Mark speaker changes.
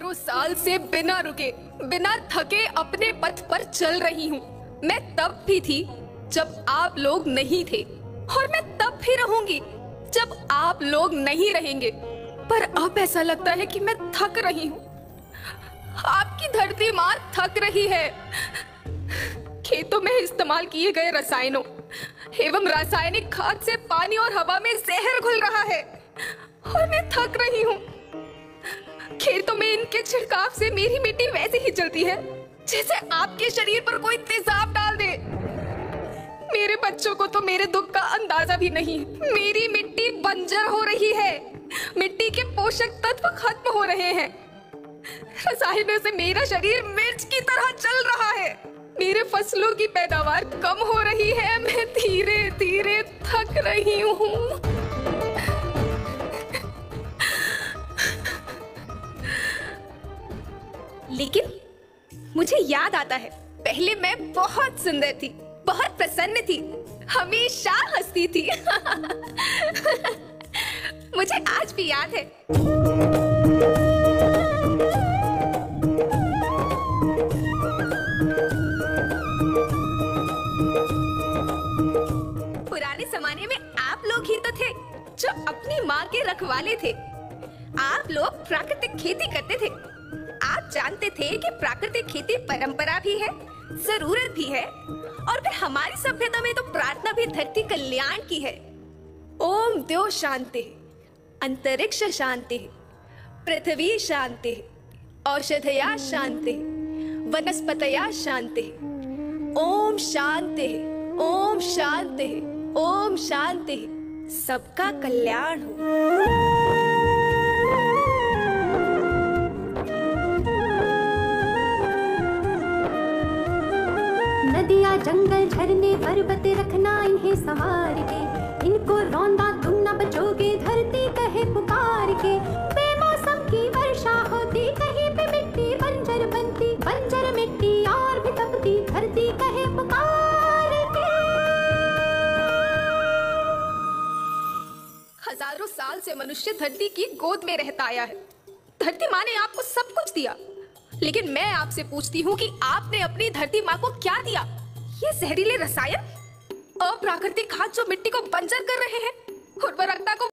Speaker 1: हजारों साल से बिना रुके, बिना थके अपने पथ पर चल रही हूँ। मैं तब भी थी जब आप लोग नहीं थे, और मैं तब भी रहूंगी जब आप लोग नहीं रहेंगे। पर अब ऐसा लगता है कि मैं थक रही हूँ। आपकी धरती माँ थक रही है। खेतों में इस्तेमाल किए गए रसायनों एवं रासायनिक खाद से पानी और हवा में जहर घुल रहा है, और मैं थक रही हूँ। खेतों में इनके छिड़काव से मेरी मिट्टी वैसे ही चलती है जैसे आपके शरीर पर कोई तेजाब डाल दे। मेरे बच्चों को तो मेरे दुख का अंदाजा भी नहीं। मेरी मिट्टी बंजर हो रही है, मिट्टी के पोषक तत्व खत्म हो रहे हैं। रसायनों से मेरा शरीर मिर्च की तरह चल रहा है। मेरे फसलों की पैदावार कम हो रही है। मैं धीरे धीरे थक रही हूँ। लेकिन मुझे याद आता है, पहले मैं बहुत सुंदर थी, बहुत प्रसन्न थी, हमेशा हंसती थी। मुझे आज भी याद है। पुराने जमाने में आप लोग ही तो थे जो अपनी माँ के रखवाले थे। आप लोग प्राकृतिक खेती करते थे। आप जानते थे कि प्राकृतिक खेती परंपरा भी है, जरूरत भी है, और फिर हमारी सभ्यता में तो प्रार्थना भी धरती कल्याण की है। ओम द्यो शांति, अंतरिक्ष शांति, पृथ्वी शांति, औषधया शांति, वनस्पतया शांति। ओम शांति, ओम शांति, ओम शांति। सबका कल्याण हो।
Speaker 2: नदियाँ जंगल झरने पर्वत रखना इन्हें संवार के, इनको रौंदा तुम न बचोगे धरती कहे पुकार के। बेमौसम की वर्षा होती, कहीं पे मिट्टी बंजर बनती, बंजर मिट्टी और भी तपती, धरती कहे पुकार के।
Speaker 1: हजारों साल से मनुष्य धरती की गोद में रहता आया है। धरती माँ ने आपको सब कुछ दिया, लेकिन मैं आपसे पूछती हूँ कि आपने अपनी धरती माँ को क्या दिया? ये जहरीले रसायन, अप्राकृतिक खाद जो मिट्टी को बंजर कर रहे हैं, उर्वरकता को